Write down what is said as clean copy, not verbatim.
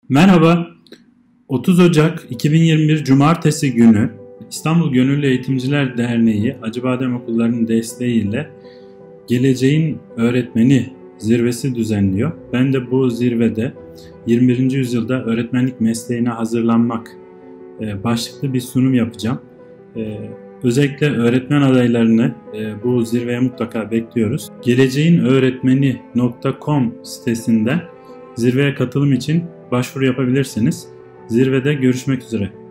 Merhaba, 30 Ocak 2021 Cumartesi günü İstanbul Gönüllü Eğitimciler Derneği Acıbadem Okulları'nın desteğiyle Geleceğin Öğretmeni zirvesi düzenliyor. Ben de bu zirvede 21. yüzyılda öğretmenlik mesleğine hazırlanmak başlıklı bir sunum yapacağım. Özellikle öğretmen adaylarını bu zirveye mutlaka bekliyoruz. geleceğinöğretmeni.com sitesinden zirveye katılım için başvuru yapabilirsiniz. Zirvede görüşmek üzere.